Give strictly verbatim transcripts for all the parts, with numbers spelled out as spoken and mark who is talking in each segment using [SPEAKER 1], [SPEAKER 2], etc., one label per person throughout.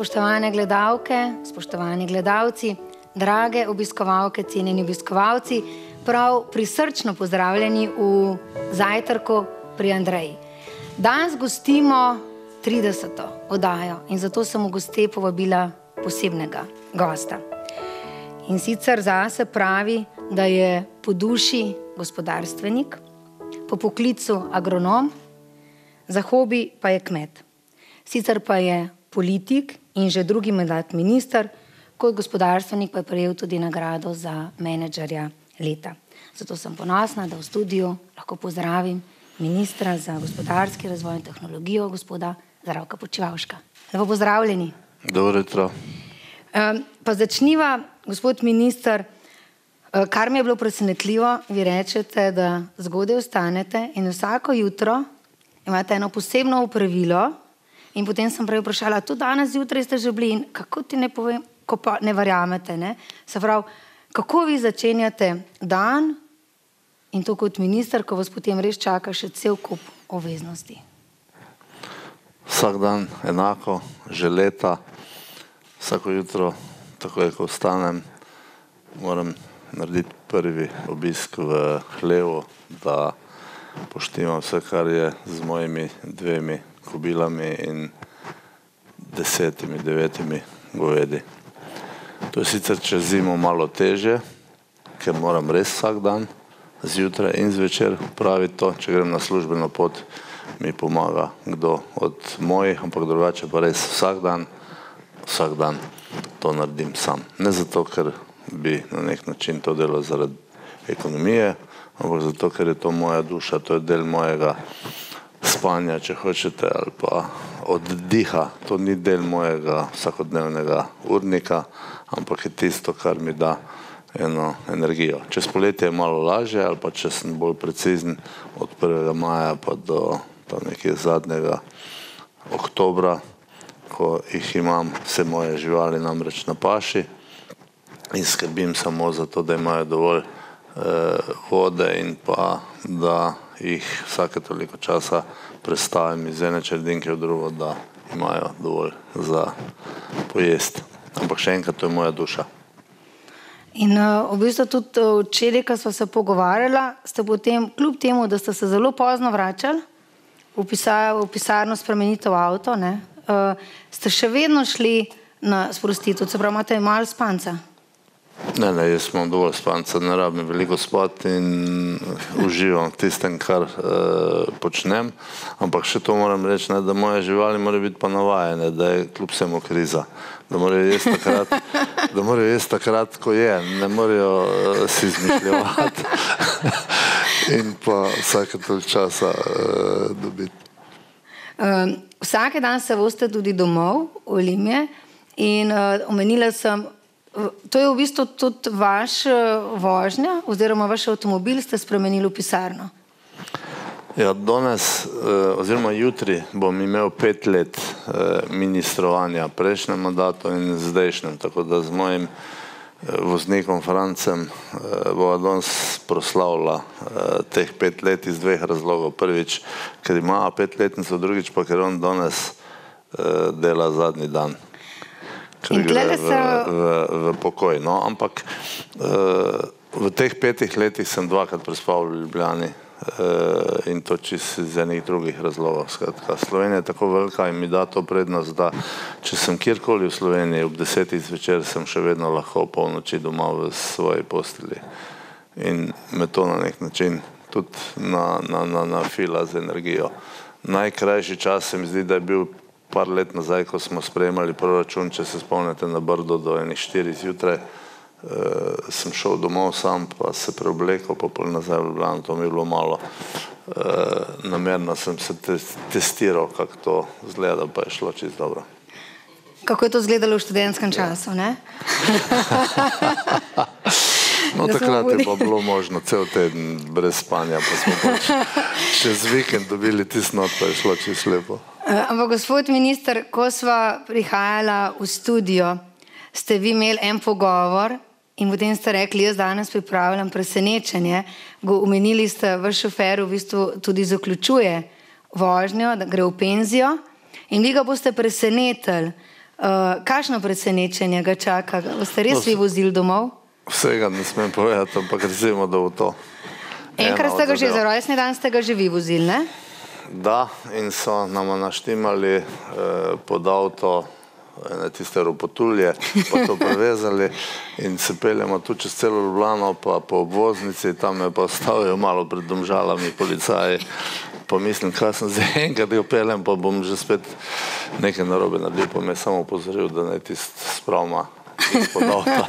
[SPEAKER 1] spoštovane gledalke, spoštovani gledalci, drage obiskovalke, cenjeni obiskovalci, prav prisrčno pozdravljeni v zajtrku pri Andreji. Danes gostimo trideseto oddajo in zato sem v goste povabila posebnega gosta. In sicer zase pravi, da je po duši gospodarstvenik, po poklicu agronom, za hobi pa je kmet. Sicer pa je politik in že drugi mandat minister, kot gospodarstvenik pa je prejel tudi nagrado za menedžerja leta. Zato sem ponosna, da v studiu lahko pozdravim ministra za gospodarski razvoj in tehnologijo, gospoda Zdravka Počivalška. Lepo pozdravljeni.
[SPEAKER 2] Dobro jutro.
[SPEAKER 1] Um, pa začniva, gospod minister, kar mi je bilo presenetljivo, vi rečete, da zgodaj vstanete in vsako jutro imate eno posebno opravilo in potem sem prej vprašala, tudi danes zjutraj ste že bili in kako ti ne povem, ko pa ne verjamete, ne? Se pravi, kako vi začenjate dan in to kot minister, ko vas potem res čaka še cel kup obveznosti?
[SPEAKER 2] Vsak dan enako, že leta, vsako jutro, tako je, ko vstanem, moram narediti prvi obisk v hlevu, da poštimam vse, kar je z mojimi dvemi kobilami in desetimi, devetimi govedi. To je sicer čez zimo malo težje, ker moram res vsak dan, zjutraj in zvečer praviti to, če grem na službeno pot, mi pomaga kdo od mojih, ampak drugače pa res vsak dan, vsak dan to naredim sam. Ne zato, ker bi na nek način to delal zaradi ekonomije, ampak zato, ker je to moja duša, to je del mojega spanja, če hočete, ali pa oddiha. To ni del mojega vsakodnevnega urnika, ampak je tisto, kar mi da eno energijo. Čez poletje je malo lažje, ali pa če sem bolj precizen, od prvega maja pa do nekje zadnjega oktobra, ko jih imam vse moje živali namreč na paši in skrbim samo za to, da imajo dovolj eh, vode in pa da jih vsake toliko časa prestavim iz ene čredinke v drugo, da imajo dovolj za pojesti. Ampak še enkrat, to je moja duša.
[SPEAKER 1] In uh, v bistvu tudi včeraj, ko sva se pogovarjala, ste potem, kljub temu, da ste se zelo pozno vračali v, pisar, v pisarno spremeniti v avto, ne, uh, ste še vedno šli na sprostitev, se pravi, imate malo spanca?
[SPEAKER 2] Ne, ne, jaz imam dovolj spanca, ne rabim veliko spati in uživam v tistem, kar uh, počnem. Ampak še to moram reči, ne, da moje živali morajo biti pa navajene, da je kljub vsemu kriza. Da morajo jesti takrat, da morajo jesti takrat, ko je, ne morajo uh, si izmišljevati in pa vsake toliko časa uh, dobiti.
[SPEAKER 1] Uh, vsake dan se voste tudi domov v Limje in uh, omenila sem, to je v bistvu tudi vaš vožnja oziroma vaš avtomobil ste spremenili v pisarno.
[SPEAKER 2] Ja, danes oziroma jutri bom imel pet let ministrovanja prejšnjem mandatu in zdajšnjem, tako da z mojim voznikom Francem bova danes proslavila teh pet let iz dveh razlogov. Prvič, ker ima petletnico, drugič pa, ker on danes dela zadnji dan. Ker gre v, v, v pokoj. No, ampak uh, v teh petih letih sem dvakrat prespal v Ljubljani uh, in to čisto iz enih drugih razlogov. Skratka, Slovenija je tako velika in mi da to prednost, da če sem kjerkoli v Sloveniji ob desetih zvečer, sem še vedno lahko v polnoči doma v svoji posteli. In me to na nek način tudi na, na, na, na fila z energijo. Najkrajši čas se mi zdi, da je bil par let nazaj, ko smo sprejemali proračun, če se spomnite, na Brdo do enih štiri zjutraj, e, sem šel domov sam, pa se preoblekal, pa pol nazaj v Ljubljano, to mi je bilo malo. E, namerno sem se te, testiral, kako to zgleda, pa je šlo čisto dobro.
[SPEAKER 1] Kako je to izgledalo v študentskem času, ne?
[SPEAKER 2] No, takrat je pa bilo možno cel teden brez spanja, pa smo pač čez vikend dobili tisto not, pa je šlo čisto lepo.
[SPEAKER 1] Ampak, gospod minister, ko sva prihajala v studio, ste vi imeli en pogovor in potem ste rekli, jaz danes pripravljam presenečenje. Omenili ste, vaš šofer v bistvu tudi zaključuje vožnjo, da gre v penzijo in vi ga boste presenetili Kakšno presenečenje ga čaka? Boste res vi vozili domov?
[SPEAKER 2] Vsega ne smem povedati, ampak recimo, da bo to.
[SPEAKER 1] Enkrat ste ga že, za rojstni dan ste ga že vi vozili, ne?
[SPEAKER 2] Da, in so nama naštimali pod avto tiste ropotulje, pa to prevezali in se peljamo tu čez celo Ljubljano, pa po obvoznici, tam me pa ostavijo malo pred Domžalami policaji, pa mislim, kaj sem zdaj enkrat ga peljem, pa bom že spet nekaj narobe naredil, pa me je samo upozoril, da naj tist spravma izpod avta.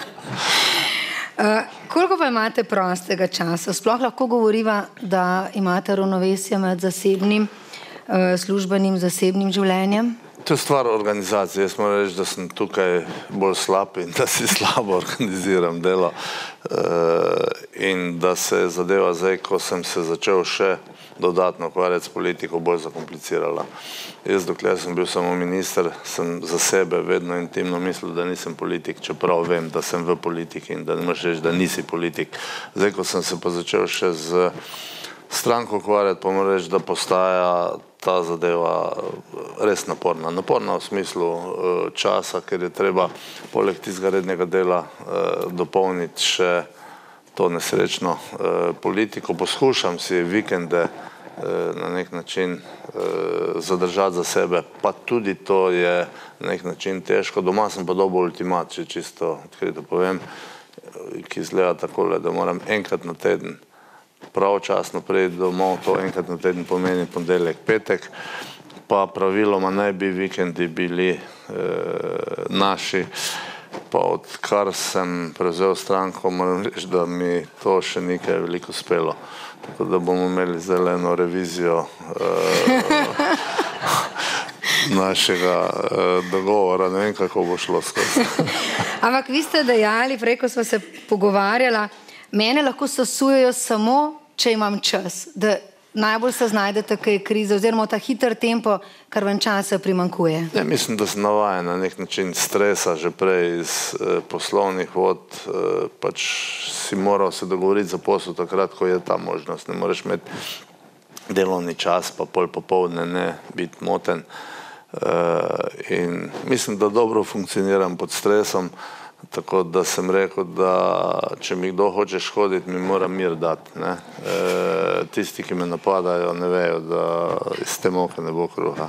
[SPEAKER 1] Koliko pa imate prostega časa? Sploh lahko govoriva, da imate ravnovesje med zasebnim, službenim, zasebnim življenjem?
[SPEAKER 2] To je stvar organizacije. Jaz moram reči, da sem tukaj bolj slab in da si slabo organiziram delo in da se je zadeva zdaj, ko sem se začel še dodatno ukvarjati s politiko, bolj zakomplicirala. Jaz, dokler sem bil samo minister, sem za sebe vedno intimno mislil, da nisem politik, čeprav vem, da sem v politiki in da ne moreš reči, da nisi politik. Zdaj, ko sem se pa začel še z stranko ukvarjati, pa moram reči, da postaja ta zadeva res naporna. Naporna v smislu časa, ker je treba poleg tistega rednega dela dopolniti še to nesrečno politiko. Poskušam si vikende na nek način zadržati za sebe, pa tudi to je na nek način težko. Doma sem pa dobil ultimat, če čisto odkrito povem, ki izgleda takole, da moram enkrat na teden pravočasno prejti domov, to enkrat na teden pomeni ponedeljek, petek, pa praviloma naj bi vikendi bili naši, pa odkar sem prevzel stranko, moram reči, da mi to še nekaj veliko uspelo. Tako da bomo imeli zdaj eno revizijo našega dogovora, ne vem, kako bo šlo skozi.
[SPEAKER 1] Ampak vi ste dejali, prej, ko sva se pogovarjala, mene lahko sesujejo samo, če imam čas, da najbolj se znajdete, kaj je kriza, oziroma ta hiter tempo, kar vam časa primankuje.
[SPEAKER 2] Ja, mislim, da sem navajen na nek način stresa že prej iz poslovnih vod, pač si moral se dogovoriti za posel takrat, ko je ta možnost. Ne moreš imeti delovni čas, pa pol popoldne ne biti moten. In mislim, da dobro funkcioniram pod stresom, tako da sem rekel, da če mi kdo hoče škoditi, mi mora mir dati. Tisti, ki me napadajo, ne vejo, da iz te moke ne bo kruha.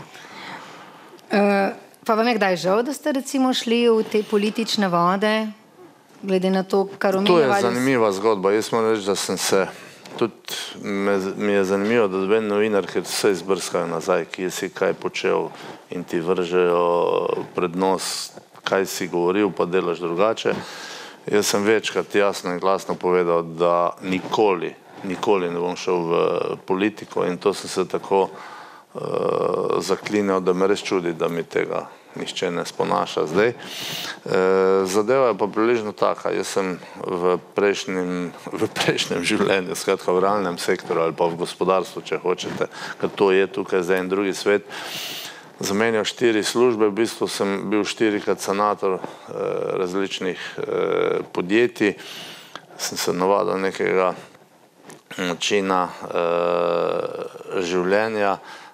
[SPEAKER 1] Pa vam je kdaj žal, da ste recimo šli v te politične vode, glede na to, kar omenjavali?
[SPEAKER 2] To je zanimiva zgodba. Jaz moram reči, da sem se, tudi mi je zanimivo, da doben novinar, ker vse izbrskajo nazaj, kje si kaj počel in ti vržejo pred nos, kaj si govoril, pa delaš drugače. Jaz sem večkrat jasno in glasno povedal, da nikoli, nikoli ne bom šel v politiko in to sem se tako zaklinjal, da me res čudi, da mi tega nihče ne sponaša zdaj. Zadeva je pa približno taka. Jaz sem v prejšnjem življenju, skratka v realnem sektorju ali pa v gospodarstvu, če hočete, ker to je tukaj zdaj en drugi svet, zamenjal štiri službe, v bistvu sem bil štirikrat senator različnih podjetij, sem se navadil nekega načina življenja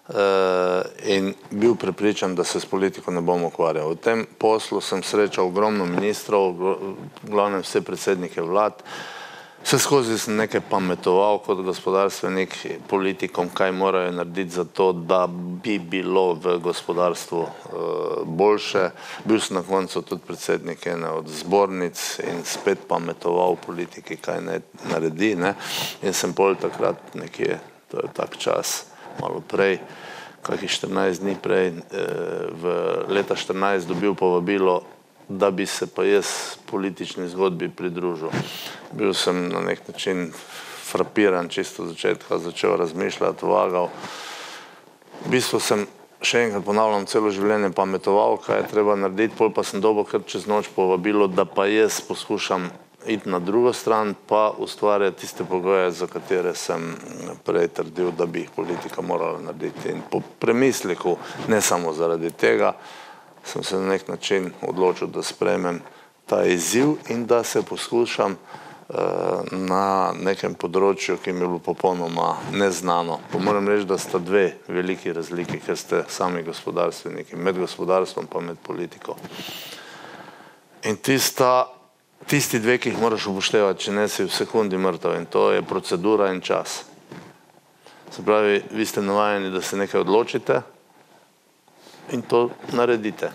[SPEAKER 2] in bil prepričan, da se s politiko ne bom ukvarjal. V tem poslu sem srečal ogromno ministrov, v glavnem vse predsednike vlad. Vse skozi sem nekaj pametoval kot gospodarstvenik politikom, kaj morajo narediti za to, da bi bilo v gospodarstvu boljše. Bil sem na koncu tudi predsednik ene od zbornic in spet pametoval politiki, kaj ne naredi. In sem pol takrat nekje, to je tak čas, malo prej, kakih štirinajst dni prej, v leta štirinajst dobil povabilo, da bi se pa jaz politični zgodbi pridružil. Bil sem na nek način frapiran, čisto od začetka, začel razmišljati, vagal. V bistvu sem, še enkrat ponavljam, celo življenje pametoval, kaj je treba narediti, pol pa sem dobil kar čez noč povabilo, da pa jaz poskušam iti na drugo stran, pa ustvarjati tiste pogoje, za katere sem prej trdil, da bi jih politika morala narediti. In po premisleku, ne samo zaradi tega, sem se na nek način odločil, da sprejmem ta izziv in da se poskušam na nekem področju, ki mi je bilo popolnoma neznano. Pa moram reči, da sta dve veliki razliki, ker ste sami gospodarstveniki, med gospodarstvom pa med politiko. In tista, tisti dve, ki jih moraš upoštevati, če ne si v sekundi mrtev, in to je procedura in čas. Se pravi, vi ste navajeni, da se nekaj odločite in to naredite.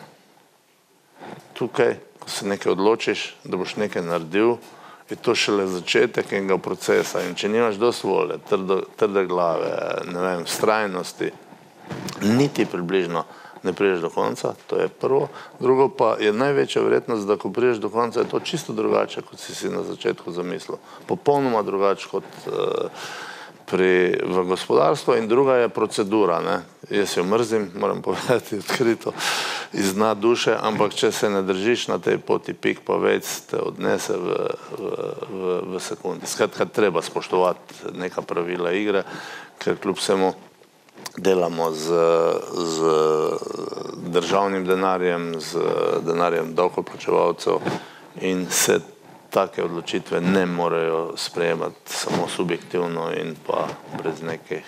[SPEAKER 2] Tukaj, ko se nekaj odločiš, da boš nekaj naredil, je to šele začetek enega procesa in če nimaš dosti volje, trde glave, ne vem, vztrajnosti, niti približno ne priješ do konca, to je prvo. Drugo pa je največja verjetnost, da ko priješ do konca, je to čisto drugače, kot si si na začetku zamislil. Popolnoma drugače kot pri, v gospodarstvu in druga je procedura, ne. Jaz jo mrzim, moram povedati odkrito, iz dna duše, ampak če se ne držiš na tej poti, pik pa vec te odnese v, v, v, v sekundi. Skratka, treba spoštovati neka pravila igre, ker kljub vsemu delamo z, z državnim denarjem, z denarjem davkoplačevalcev in se take odločitve ne morejo sprejemati samo subjektivno in pa brez nekih,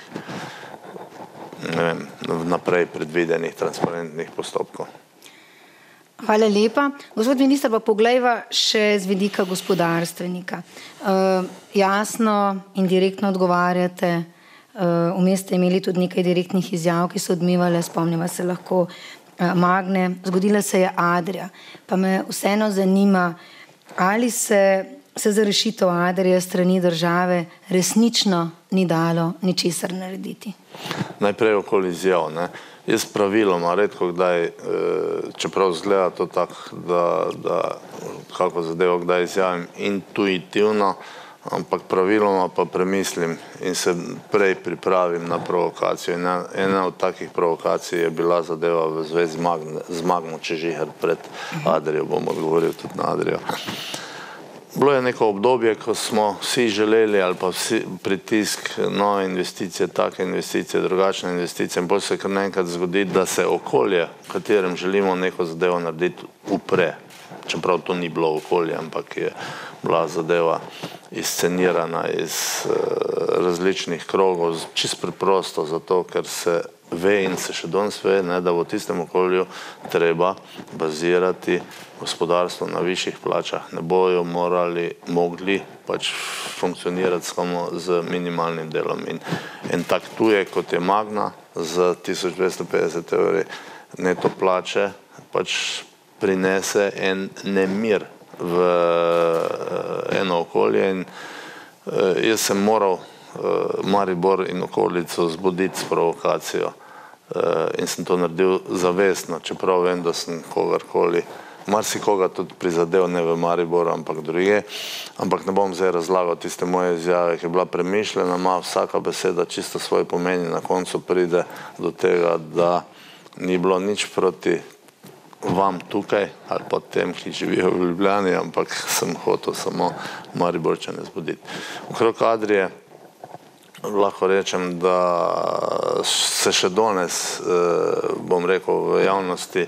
[SPEAKER 2] ne vem, vnaprej predvidenih, transparentnih postopkov.
[SPEAKER 1] Hvala lepa. Gospod minister, pa poglejva še z vidika gospodarstvenika. Uh, jasno in direktno odgovarjate, uh, vmes ste imeli tudi nekaj direktnih izjav, ki so odmevale, spomnimo se lahko uh, Magne, zgodila se je Adria. Pa me vseeno zanima, ali se, se za rešitev Adrije strani države resnično ni dalo ničesar narediti?
[SPEAKER 2] Najprej okoli izjav, ne. Jaz praviloma, redko kdaj, čeprav zgleda to tako, da, da kako zadevo kdaj izjavim intuitivno, ampak praviloma pa premislim in se prej pripravim na provokacijo. In ena od takih provokacij je bila zadeva v zvezi z Magno Čežihar pred Adrijo, bom odgovoril tudi na Adrijo. Bilo je neko obdobje, ko smo vsi želeli ali pa vsi pritisk nove investicije, take investicije, drugačne investicije in potem se kar naenkrat zgodi, da se okolje, v katerem želimo neko zadevo narediti, upre. Čeprav to ni bilo okolje, ampak je bila zadeva izscenirana iz različnih krogov, čisto preprosto zato, ker se ve in se še danes ve, ne, da v tistem okolju treba bazirati gospodarstvo na višjih plačah. Ne bojo morali, mogli pač funkcionirati samo z minimalnim delom. In en tak tuje, kot je Magna, z tisoč dvesto petdeset evri neto plače, pač prinese en nemir v eno okolje in jaz sem moral Maribor in okolico zbuditi s provokacijo in sem to naredil zavestno, čeprav vem, da sem kogarkoli, marsikoga tudi prizadel, ne v Mariboru, ampak druge, ampak ne bom zdaj razlagal tiste moje izjave, ki je bila premišljena, ima vsaka beseda čisto svoj pomen in na koncu pride do tega, da ni bilo nič proti vam tukaj ali pa tem, ki živijo v Ljubljani, ampak sem hotel samo Mariborčane zbuditi. Okrog Adrije lahko rečem, da se še danes, bom rekel, v javnosti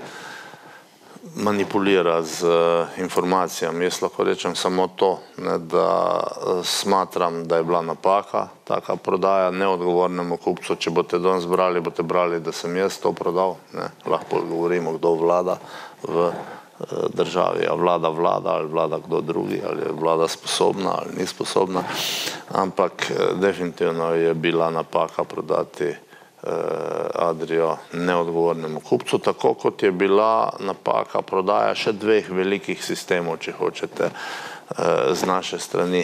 [SPEAKER 2] manipulira z informacijami. Jaz lahko rečem samo to, ne, da smatram, da je bila napaka taka prodaja neodgovornemu kupcu. Če boste danes brali, boste brali, da sem jaz to prodal. Ne. Lahko govorimo, kdo vlada v državi, a vlada vlada ali vlada kdo drugi, ali je vlada sposobna ali ni sposobna, ampak definitivno je bila napaka prodati Adrijo neodgovornemu kupcu, tako kot je bila napaka prodaja še dveh velikih sistemov, če hočete, z naše strani,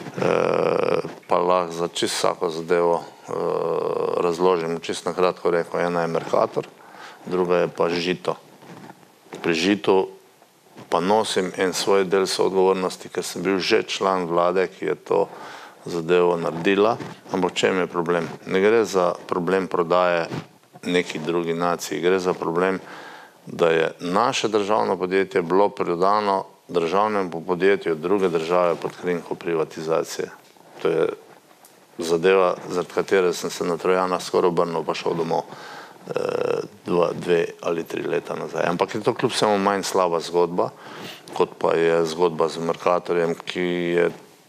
[SPEAKER 2] pa lahko za čisto vsako zadevo razložim, čisto na kratko rekel, ena je Mercator, druga je pa Žito. Pri Žitu pa nosim en svoj del soodgovornosti, ker sem bil že član vlade, ki je to zadevo naredila, ampak čem je problem? Ne gre za problem prodaje neki drugi naciji, gre za problem, da je naše državno podjetje bilo predano državnemu podjetju druge države pod krinko privatizacije. To je zadeva, zaradi katere sem se na Trojana skoraj obrnil pa šel domov dva, dve ali tri leta nazaj. Ampak je to kljub vsemu manj slaba zgodba, kot pa je zgodba z Mercatorjem, ki je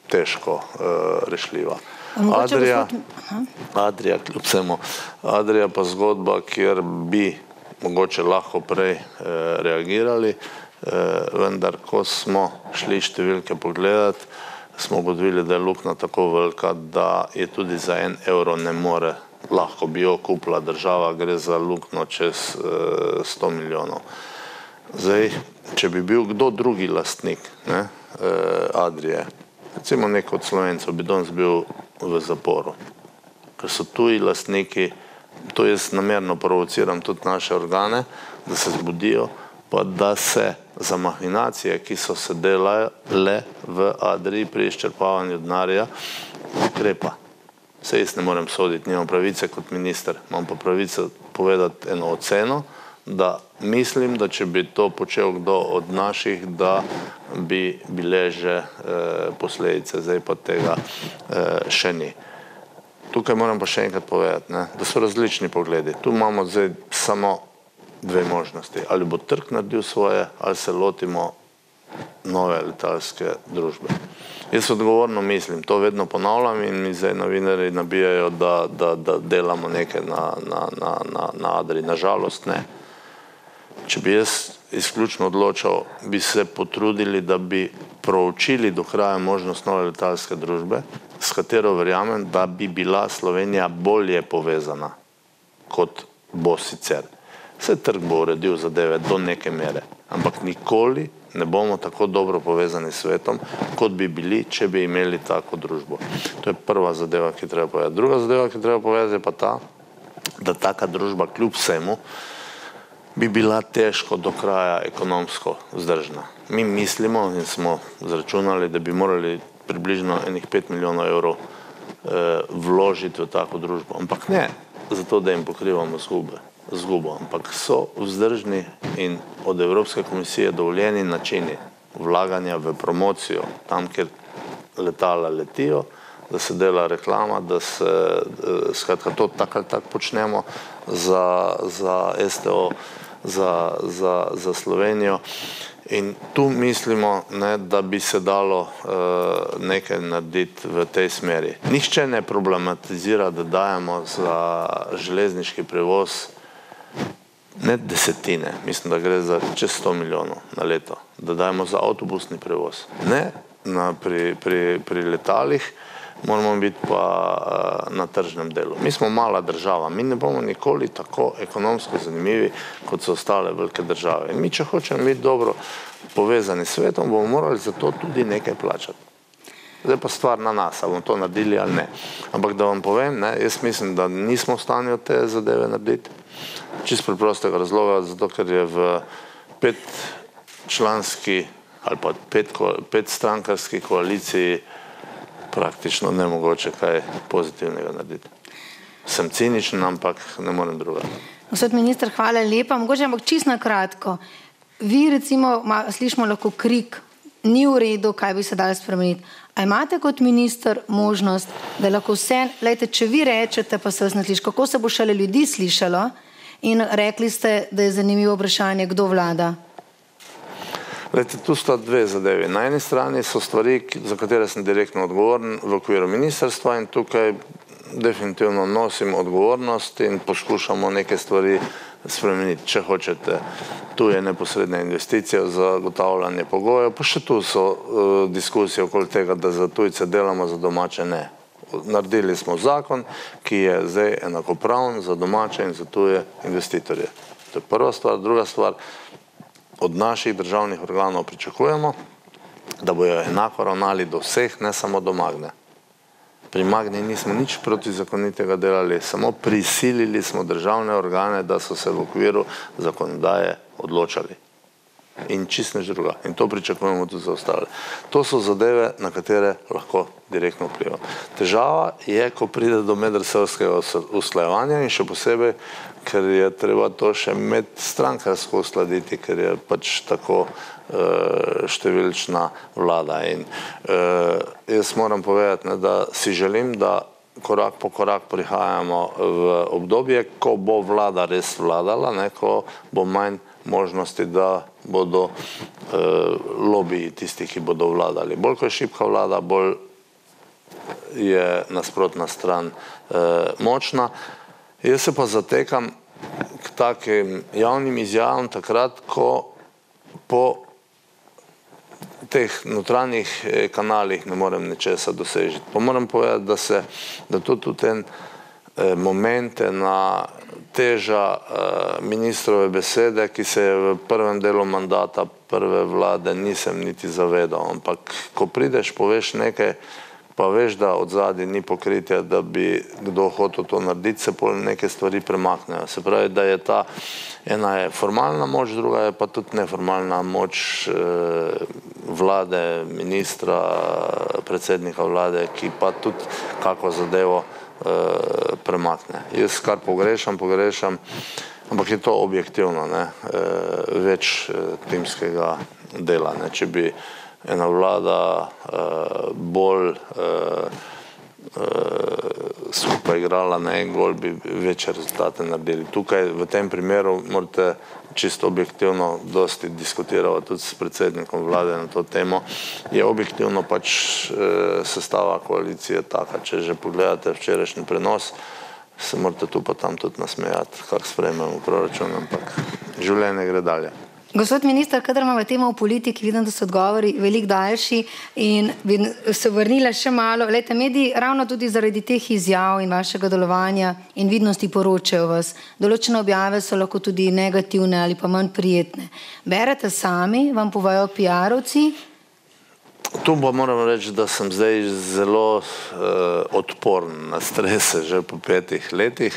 [SPEAKER 2] težko rešljiva. Adria, Adria, kljub vsemu, Adria pa zgodba, kjer bi mogoče lahko prej reagirali, vendar, ko smo šli številke pogledati, smo ugotovili, da je luknja tako velika, da je tudi za en evro ne more, lahko bi jo kupila država, gre za luknjo čez sto milijonov. Zdaj, če bi bil kdo drugi lastnik Adrije, recimo nek od Slovencev, bi danes bil v zaporu, ker so tuji lastniki, to jaz namerno provociram tudi naše organe, da se zbudijo, pa da se za mahinacije, ki so se delale v Adriji pri izčrpavanju denarja, ukrepa. Saj jaz ne morem soditi, nimam pravice kot minister, imam pa pravice povedati eno oceno, da mislim, da če bi to počel kdo od naših, da bi bile že posledice, zdaj pa tega še ni. Tukaj moram pa še enkrat povedati, da so različni pogledi. Tu imamo zdaj samo dve možnosti. Ali bo trg naredil svoje, ali se lotimo nove letalske družbe. Jaz odgovorno mislim, to vedno ponavljam in mi zdaj novinarji nabijajo, da delamo nekaj na Adriji. Nažalost ne. Če bi jaz izključno odločal, bi se potrudili, da bi proučili do kraja možnost nove letalske družbe, s katero verjamem, da bi bila Slovenija bolje povezana, kot bo sicer. Vse trg bo uredil zadeve do neke mere, ampak nikoli ne bomo tako dobro povezani s svetom, kot bi bili, če bi imeli tako družbo. To je prva zadeva, ki treba povedati. Druga zadeva, ki treba povedati, je pa ta, da taka družba kljub vsemu bi bila težko do kraja ekonomsko vzdržna. Mi mislimo in smo zračunali, da bi morali približno enih pet milijonov evrov vložiti v tako družbo. Ampak ne zato, da jim pokrivamo zgubo, ampak so vzdržni in od Evropske komisije dovoljeni načini vlaganja v promocijo, tam, kjer letala letijo, da se dela reklama, da se, skratka, to tako ali tako počnemo za S T O, za Slovenijo. In tu mislimo, da bi se dalo nekaj narediti v tej smeri. Nihče ne problematizira, da dajemo za železniški prevoz ne desetine, mislim, da gre za čez sto milijonov na leto, da dajemo za avtobusni prevoz. Ne pri letalih, moramo biti pa na tržnem delu. Mi smo mala država, mi ne bomo nikoli tako ekonomsko zanimivi, kot so ostale velike države. Mi, če hočemo biti dobro povezani s svetom, bomo morali za to tudi nekaj plačati. Zdaj pa stvar na nas, ali bomo to naredili ali ne. Ampak da vam povem, jaz mislim, da nismo v stanju te zadeve narediti. Čist preprostega razloga, zato ker je v petčlanski ali pa petstrankarski koaliciji praktično nemogoče kaj pozitivnega narediti. Sem ciničen, ampak ne morem druga.
[SPEAKER 1] Gospod minister, hvala lepa. Mogoče ampak čisto na kratko. Vi recimo slišimo lahko krik, ni v redu, kaj bi se dalo spremeniti. A imate kot minister možnost, da lahko vse, lejte, če vi rečete, pa se vas ne sliši, kako se bo šele ljudi slišalo in rekli ste, da je zanimivo vprašanje, kdo vlada?
[SPEAKER 2] Lejte, tu sta dve zadevi. Na eni strani so stvari, za katere sem direktno odgovoren v okviru ministrstva in tukaj definitivno nosim odgovornost in poskušamo neke stvari spremeniti, če hočete. Tu je neposredna investicija za zagotavljanje pogojev, pa še tu so diskusije okoli tega, da za tujce delamo, za domače ne. Naredili smo zakon, ki je zdaj enakopraven za domače in za tuje investitorje. To je prva stvar. Druga stvar, od naših državnih organov pričakujemo, da bojo enako ravnali do vseh, ne samo do Magne. Pri Magni nismo nič protizakonitega delali, samo prisilili smo državne organe, da so se v okviru zakonodaje odločali. In čist nič druga. In to pričakujemo tudi za ostale. To so zadeve, na katere lahko direktno vplivamo. Težava je, ko pride do medresorskega usklajevanja in še posebej, ker je treba to še medstrankarsko uskladiti, ker je pač tako številčna vlada. In jaz moram povedati, da si želim, da korak po korak prihajamo v obdobje, ko bo vlada res vladala, ko bo manj možnosti, da bodo lobiji tisti, ki bodo vladali. Bolj ko je šibka vlada, bolj je nasprotna stran močna. Jaz se pa zatekam k takim javnim izjavam takrat, ko po teh notranjih kanalih ne morem ničesa dosežiti. Pa moram povedati, da se, da to tudi en moment, ena teža ministrove besede, ki se je v prvem delu mandata prve vlade nisem niti zavedal. Ampak, ko prideš, poveš nekaj, pa veš, da od zadaj ni pokritja, da bi kdo hotel to narediti, se pol neke stvari premaknejo. Se pravi, da je ta, ena je formalna moč, druga je pa tudi neformalna moč vlade, ministra, predsednika vlade, ki pa tudi kako zadevo premakne. Jaz kar pogrešam, pogrešam, ampak je to objektivno, ne, več timskega dela, ne, če bi ena vlada bolj skupaj igrala na en gol, bi večje rezultate naredili. Tukaj v tem primeru morate čisto objektivno dosti diskutirati tudi s predsednikom vlade na to temo. Je objektivno pač sestava koalicije taka. Če že pogledate včerajšnji prenos, se morate tu pa tam tudi nasmejati, kak sprejmemo proračun, ampak življenje gre dalje.
[SPEAKER 1] Gospod minister, kadar imamo temo v politiki, vidim, da so odgovori veliko daljši in bi se vrnila še malo. Glejte, mediji ravno tudi zaradi teh izjav in vašega delovanja in vidnosti poročajo vas. Določene objave so lahko tudi negativne ali pa manj prijetne. Berete sami, vam povajo piarovci?
[SPEAKER 2] Tu pa moram reči, da sem zdaj zelo odporen na strese že po petih letih.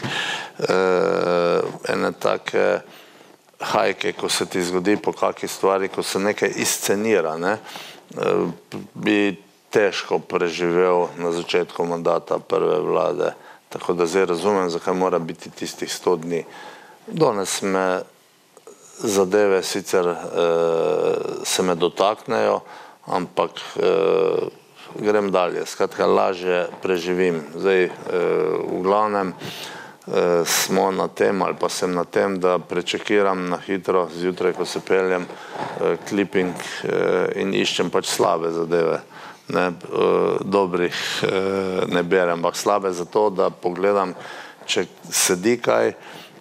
[SPEAKER 2] Ene take hajke, ko se ti zgodi po kakšni stvari, ko se nekaj izscenira, ne, bi težko preživel na začetku mandata prve vlade. Tako da zdaj razumem, zakaj mora biti tistih sto dni. Danes me zadeve sicer se me dotaknejo, ampak grem dalje. Skratka, lažje preživim. Zdaj, v glavnem, smo na tem, ali pa sem na tem, da prečekiram na hitro zjutraj, ko se peljem, kliping in iščem pač slabe zadeve. Dobrih ne berem, ampak slabe zato, da pogledam, če sedi kaj,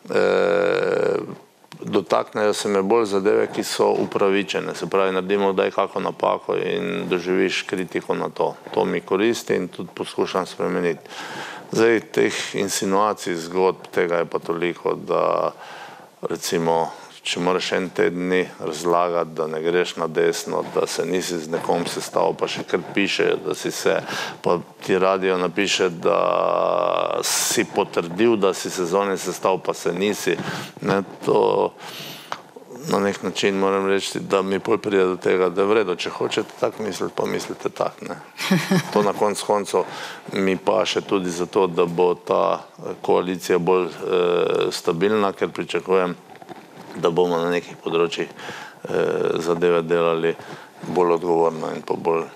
[SPEAKER 2] dotaknejo se me bolj zadeve, ki so upravičene. Se pravi, naredimo daj kako napako in doživiš kritiko na to. To mi koristi in tudi poskušam spremeniti. Zdaj, teh insinuacij, zgodb, tega je pa toliko, da recimo, če moraš en tedni razlagati, da ne greš na desno, da se nisi z nekom sestal, pa še kar piše, da si se, pa ti radio napiše, da si potrdil, da si se z onim sestal, pa se nisi. Ne, to na nek način moram reči, da mi pol pride do tega, da je v redu, če hočete tak misliti, pa mislite tak, ne. To na konc koncev mi paše tudi zato, da bo ta koalicija bolj stabilna, ker pričakujem, da bomo na nekih področjih zadeve delali bolj odgovorno in pa bolj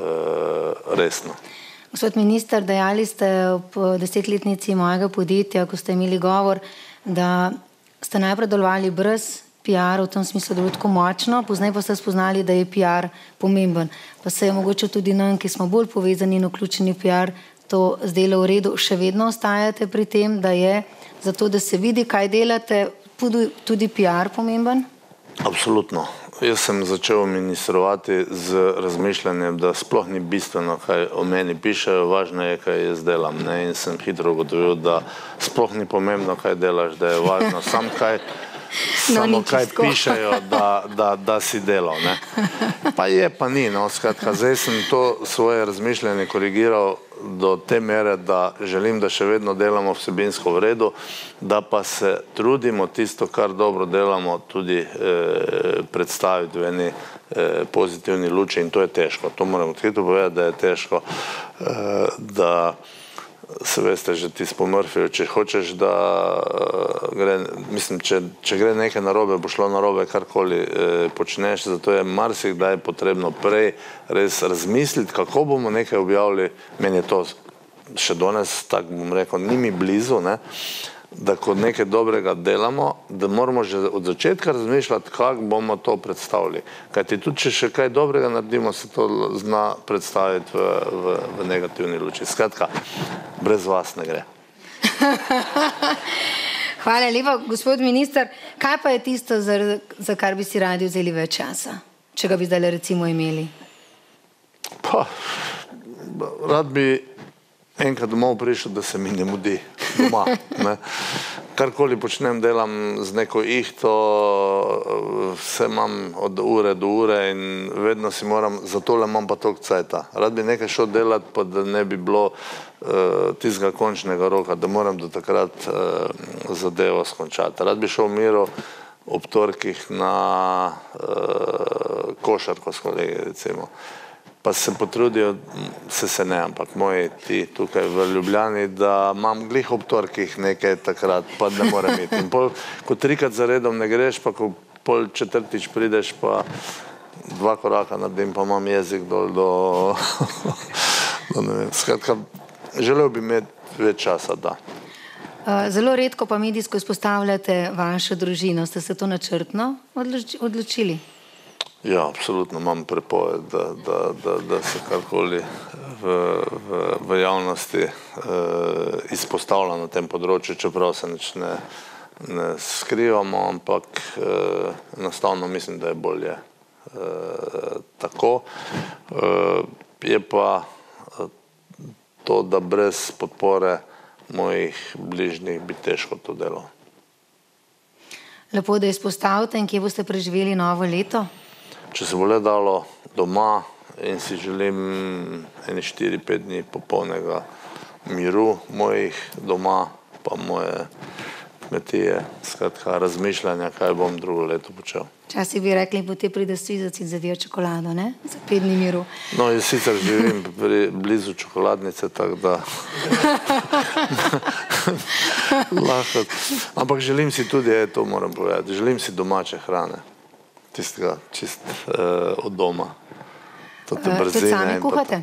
[SPEAKER 2] resno.
[SPEAKER 1] Gospod minister, dejali ste ob desetletnici mojega podjetja, ko ste imeli govor, da ste najprej delovali brez piara, v tem smislu, da je bilo tako močno, poznaj pa ste spoznali, da je piar pomemben. Pa se je mogoče tudi nam, ki smo bolj povezani in vključeni v piar, to zdelo v redu. Še vedno ostajate pri tem, da je zato, da se vidi, kaj delate, tudi piar pomemben?
[SPEAKER 2] Absolutno. Jaz sem začel ministrovati z razmišljanjem, da sploh ni bistveno, kaj o meni pišejo, važno je, kaj jaz delam. In sem hitro ugotovil, da sploh ni pomembno, kaj delaš, da je važno sam kaj samo kaj pišejo, da si delal. Pa je, pa ni. Skratka, zdaj sem to svoje razmišljanje korigiral do te mere, da želim, da še vedno delamo vsebinsko v redu, da pa se trudimo tisto, kar dobro delamo, tudi predstaviti v eni pozitivni luči in to je težko. To moram odkrito povedati, da je težko, da se veste, že ti po Murphyju, če hočeš, da gre, mislim, če gre nekaj narobe, bo šlo narobe, karkoli počneš, zato je marsikdaj potrebno prej res razmisliti, kako bomo nekaj objavili. Meni je to še danes, tako bom rekel, ni mi blizu, da ko nekaj dobrega delamo, da moramo že od začetka razmišljati, kako bomo to predstavili. Kajti tudi, če še kaj dobrega naredimo, se to zna predstaviti v, v, v negativni luči. Skratka, brez vas ne gre.
[SPEAKER 1] Hvala lepa, gospod minister. Kaj pa je tisto, za, za kar bi si radi vzeli več časa, če ga bi zdaj recimo imeli?
[SPEAKER 2] Pa, rad bi enkrat domov prišel, da se mi ne mudi doma. Ne. Karkoli počnem, delam z neko ihto, vse imam od ure do ure in vedno si moram, zatole imam pa toliko cajta. Rad bi nekaj šel delati, pa da ne bi bilo uh, tistega končnega roka, da moram do takrat uh, zadevo skončati. Rad bi šel v miru ob torkih na uh, košarko s kolegi, recimo. Pa se potrudijo, se se ne, ampak moji ti tukaj v Ljubljani, da imam glih ob torkih nekaj takrat, pa ne morem iti. In pol, ko trikrat zaredom ne greš, pa ko pol četrtič prideš, pa dva koraka naredim, pa imam jezik dol do... do ne vem. Skratka, želel bi imeti več časa, da.
[SPEAKER 1] Zelo redko pa medijsko izpostavljate vašo družino. Ste se to načrtno odločili?
[SPEAKER 2] Ja, absolutno imam prepoved, da, da, da, da se karkoli v, v, v javnosti eh, izpostavlja na tem področju, čeprav se nič ne, ne skrivamo, ampak eh, enostavno mislim, da je bolje eh, tako. Eh, je pa to, da brez podpore mojih bližnjih bi težko to delo.
[SPEAKER 1] Lepo, da izpostavite, in kje boste preživeli novo leto?
[SPEAKER 2] Če se bo le dalo doma in si želim eni štiri, pet dni popolnega miru mojih doma, pa moje kmetije, skratka razmišljanja, kaj bom drugo leto počel.
[SPEAKER 1] Včasih bi rekli, potem pride Svizec in zadijo čokolado, ne? Za pet dni miru.
[SPEAKER 2] No, jaz sicer živim pri, blizu čokoladnice, tako da lahko. Ampak želim si tudi, je, to moram povedati, želim si domače hrane. Tistega čist uh, od doma. To te brzine.
[SPEAKER 1] Tudi sami kuhate?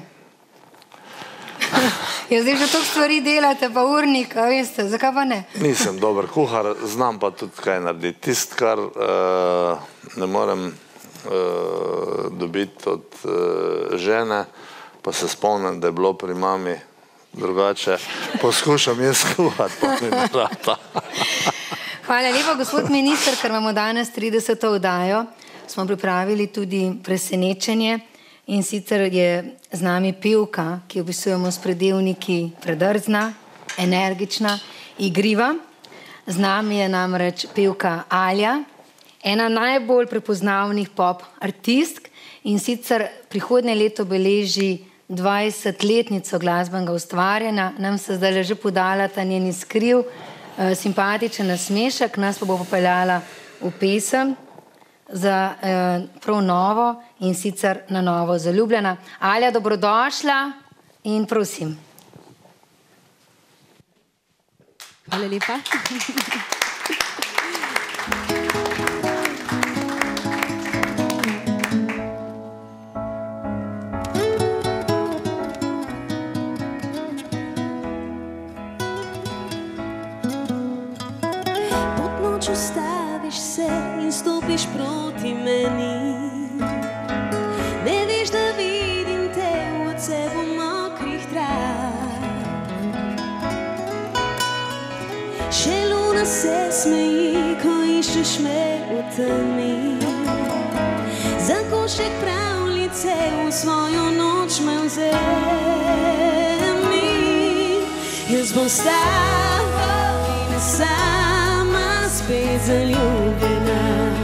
[SPEAKER 1] Jaz zdaj že toliko stvari delate, pa urnik, a veste, zakaj pa ne?
[SPEAKER 2] Nisem dober kuhar, znam pa tudi kaj narediti. Tist, kar uh, ne morem uh, dobiti od uh, žene, pa se spomnim, da je bilo pri mami drugače. Poskušam jaz kuhati, pa mi ne rata.
[SPEAKER 1] Hvala lepa, gospod minister, ker imamo danes trideseto oddajo. Smo pripravili tudi presenečenje in sicer je z nami pevka, ki opisujemo s predevniki predrzna, energična, igriva. Z nami je namreč pevka Alja, ena najbolj prepoznavnih pop artistk in sicer prihodnje leto beleži dvajsetletnico glasbenega ustvarjanja. Nam se zdaj že podala ta njen iskriv, simpatičen nasmešek, nas pa bo popeljala v pesem za eh, prav novo in sicer Na novo zaljubljena. Alja, dobrodošla in prosim.
[SPEAKER 3] Hvala lepa.
[SPEAKER 4] Ustaviš se in stopiš proti meni. Ne veš, da vidim te v odsevu mokrih trav. Še luna se smeji, ko iščeš me v temi. Za košek pravljice v svojo noč me vzemi. Jaz bom s tabo in sama spet zaljubljena.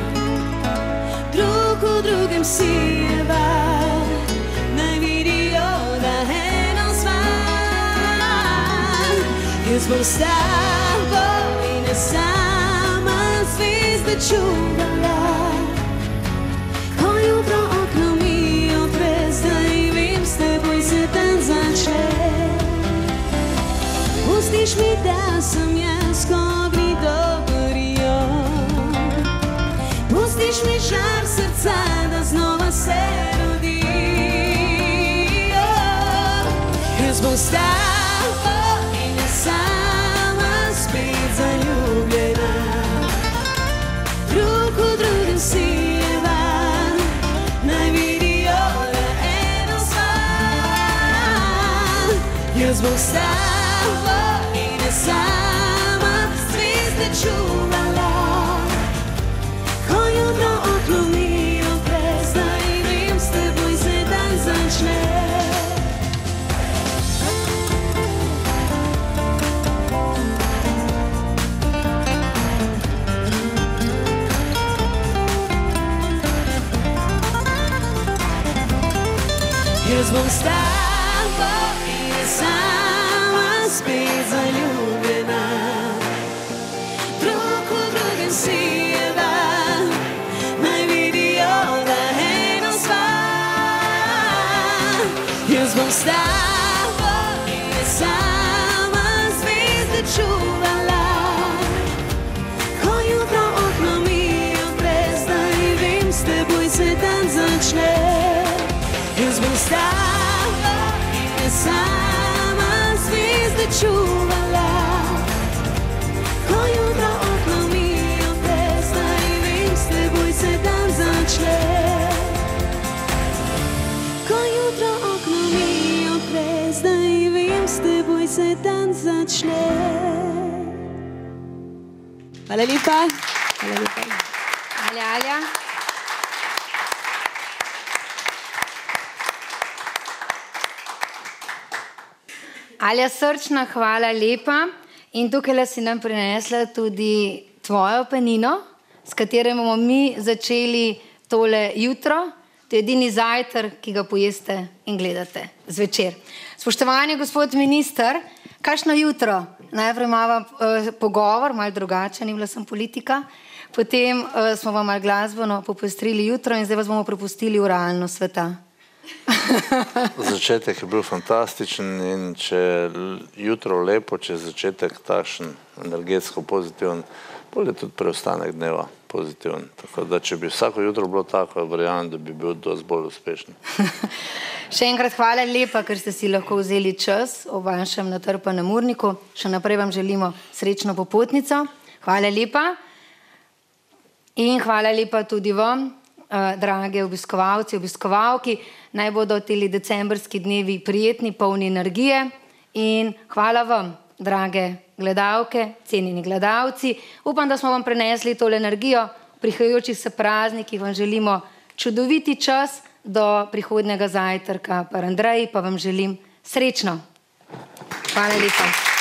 [SPEAKER 4] Drug v drugem siva, naj vidijo, da eno sva. Jaz bom s tabo in sama zvezde čuvala. Ko jutro okno mi odpre, zdaj vem, s teboj se dan začne. Pustiš mi, da sem jaz, ko ogni dogorijo. Pustiš mi žar srca, da znova se rodijo. Jaz bom s tabo in sama spet zaljubljena. Jaz bom s tabo in jaz sama zvezde čuvala. Ko jutro okno mi odpre, zdaj vem, s teboj se dan začne. Jaz bom s tabo in jaz sama spet zaljubljena. Drug v drugem sjeva, naj vidijo, da eno sva. Jaz bom s tabo in jaz sama zvezde čuvala. Ko jutro okno mi odpre, zdaj vem, s teboj se dan začne. Jaz bom s tabo in jaz sama zvezde čuvala. Ko jutro okno mi odpre, zdaj vem, s teboj se dan začne. Ko jutro okno mi odpre, zdaj vem, s teboj se dan začne.
[SPEAKER 3] Hvala lepa. Hvala lepa.
[SPEAKER 1] Alja, Alja. Alja, srčna hvala lepa. In tukaj si nam prinesla tudi tvojo penino, s katerim bomo mi začeli tole jutro. To je edini zajtrk, ki ga pojeste in gledate zvečer. Spoštovani gospod minister, kakšno jutro? Najprej imamo uh, pogovor, malo drugače, ni bila sem politika. Potem uh, smo vam malo glasbeno popestrili jutro in zdaj vas bomo prepustili v realnost sveta.
[SPEAKER 2] Začetek je bil fantastičen in če jutro lepo, če je začetek takšen energetsko pozitiven, bolj je tudi preostanek dneva pozitiven. Tako da, če bi vsako jutro bilo tako, verjamem, da bi bil dosti bolj uspešen.
[SPEAKER 1] Še enkrat hvala lepa, ker ste si lahko vzeli čas o vašem natrpanem urniku. Še naprej vam želimo srečno popotnico. Hvala lepa. In hvala lepa tudi vam, drage obiskovalci, obiskovalki. Naj bodo teli decembrski dnevi prijetni, polni energije. In hvala vam, drage gledalke, cenjeni gledalci. Upam, da smo vam prenesli tole energijo. V prihajajočih se praznikih vam želimo čudoviti čas do prihodnjega zajtrka. Par Andreji pa vam želim srečno. Hvala lepa.